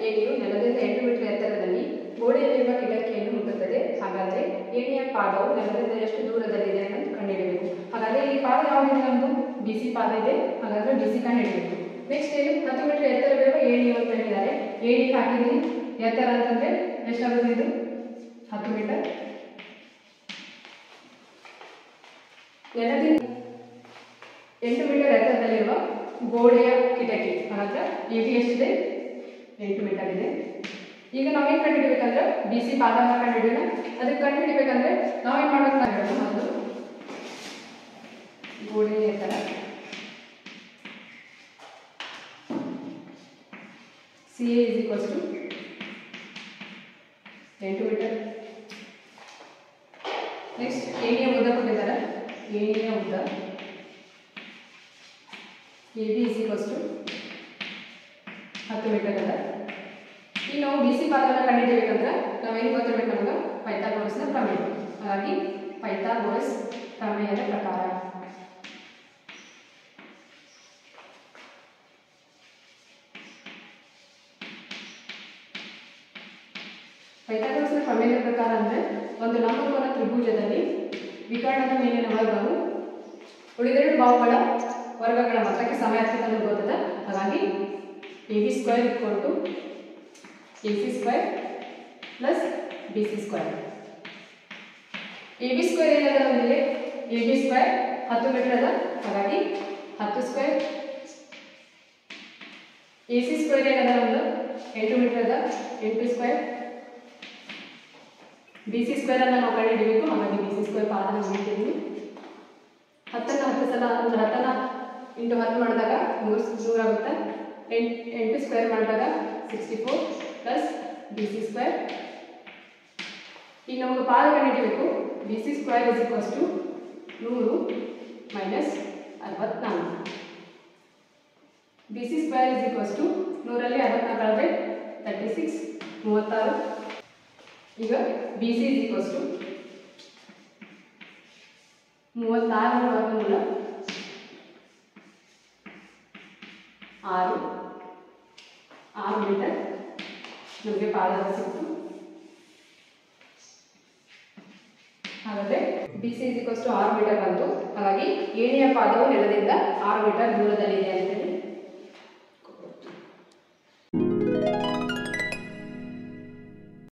ಏಣಿಯು ನೆಲದಿಂದ 8 ಮೀಟರ್ ಎತ್ತರದಲ್ಲಿ ಗೋಡೆಯಲ್ಲಿರುವ ಕಿಟಕಿಯನ್ನು ಮುಟ್ಟುತ್ತದೆ. ಹಾಗಾದರೆ ಏಣಿಯ ಪಾದವು ನೆಲದಿಂದ ಎಷ್ಟು ದೂರದಲ್ಲಿದೆ ಅಂತ ಕಂಡುಹಿಡಿಯಬೇಕು. ಹಾಗಾದರೆ ಈ ಪಾದ ಯಾವುದಿದೆ? ನಮ್ಮದು BC ಪಾದ ಇದೆ. ಹಾಗಾದರೆ BC ಕಂಡುಹಿಡಿಯಬೇಕು. ನೆಕ್ಸ್ಟ್ ಏನು 10 ಮೀಟರ್ ಎತ್ತರವಿರುವ ಏಣಿಯು ಅಂತ ಹೇಳಿದ್ದಾರೆ. ಏಣಿಗೆ ಹಾಕಿದ್ದೀನಿ ಎತ್ತರ ಅಂತಂದರೆ ಎಷ್ಟಾಗುತ್ತೆ? ಇದು 10 ಮೀಟರ್. ನೆಲದಿಂದ 8 ಮೀಟರ್ ಎತ್ತರದಲ್ಲಿರುವ ಗೋಡೆಯ ಕಿಟಕಿ ಹಾಗಾದ್ರೆ AB ಎಷ್ಟಿದೆ? 8 ಮೀಟರ್ ಇದೆ. ಈಗ ನಾವೇನು ಕಂಡುಹಿಡಿಬೇಕಂದ್ರೆ BC ಪಾದವನ್ನು ಕಂಡುಹಿಡಿಯೋಣ. ಅದಕ್ಕೆ ಕಂಡುಹಿಡಿಬೇಕಂದ್ರೆ ನಾವೇನು ಮಾಡಬೇಕು? ನಾವು ಮೊದಲು ಗೋಡೆಯ ಎತ್ತರ CA = 8 ಮೀಟರ್. ನೆಕ್ಸ್ಟ್ ಏಣಿಯ ಉದ್ದ ಕೊಟ್ಟಿದ್ದಾರೆ. ಏಣಿಯ ಉದ್ದ AB = 10 ಮೀಟರ್ ಅದ. ಈಗ ನಾವು BC ಪಾದವನ್ನು ಕಂಡುಹಿಡಿಯಬೇಕಂದ್ರೆ ನಾವೇನು ಗೊತ್ತಿರಬೇಕು? ನಮಗೆ ಪೈಥಾಗೋರಸ್ನ ಪ್ರಮೇಯ. ಹಾಗಾಗಿ ಪೈಥಾಗೋರಸ್ ಪ್ರಮೇಯದ ಪ್ರಕಾರ ಪೈಥಾಗೋರಸ್ನ ಪ್ರಮೇಯದ ಪ್ರಕಾರ ಅಂದರೆ ಒಂದು ಲಂಬಕೋನ ತ್ರಿಭುಜದಲ್ಲಿ ವಿಕರ್ಣದ ಮೇಲಿನ ವರ್ಗವು ಉಳಿದೆರಡು ಬಾಹುಗಳ ವರ್ಗಗಳ ಮೊತ್ತಕ್ಕೆ ಸಮ ಆಗ್ತದೆ ಅಂತ ಗೊತ್ತದ. ಹಾಗಾಗಿ AB² = AC² + BC². AB² ಏನದ? ನಮಗೆ AB² 10 ಮೀಟರ್ ಅದ. ಹಾಗಾಗಿ 10². AC² ಏನದ? ನಮ್ಮದು 8 ಮೀಟರ್ ಅದ. 8². BC² ಅನ್ನು ನಾವು ಕಂಡುಹಿಡಿಯಬೇಕು. ಹಾಗಾಗಿ BC² ಪಾದನ ಮಾಡಿದ್ದೀವಿ. 10 ನ್ನು 10 ಸಲ ಅಂದ್ರೆ 10ನ × 10 ಮಾಡಿದಾಗ 100 ಆಗುತ್ತೆ. 8² ಮಾಡಿದಾಗ 64 + BC². ಈಗ ನಮಗೆ ಪಾದ ಕಂಡುಹಿಡಿಯಬೇಕು. BC² = 100 - 64. BC² = 100ರಲ್ಲಿ 64 ಕಳೆದ್ರೆ 36 36. ಈಗ BC = 36 ವರ್ಗಮೂಲ 6 ಮೀಟರ್ ನಮಗೆ ಪಾದ ಸಿಕ್ತು. ಹಾಗಾದರೆ BC = 6 ಮೀಟರ್ ಬಂತು. ಹಾಗಾಗಿ ಏಣಿಯ ಪಾದವು ನೆಲದಿಂದ 6 ಮೀಟರ್ ದೂರದಲ್ಲಿದೆ ಅಂತೇಳಿ